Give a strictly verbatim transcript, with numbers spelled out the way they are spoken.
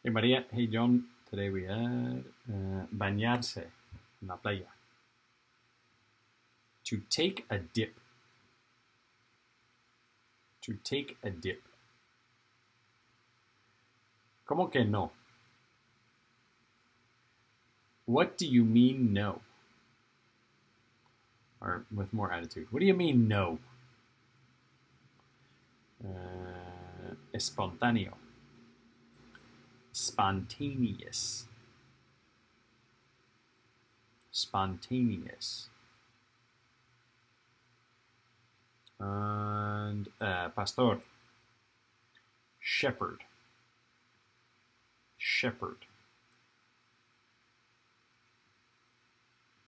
Hey Maria, hey John. Today we had uh, bañarse en la playa. To take a dip. To take a dip. ¿Cómo que no? What do you mean no? Or with more attitude. What do you mean no? Uh, espontáneo. Spontaneous. Spontaneous. And uh, pastor. Shepherd. Shepherd.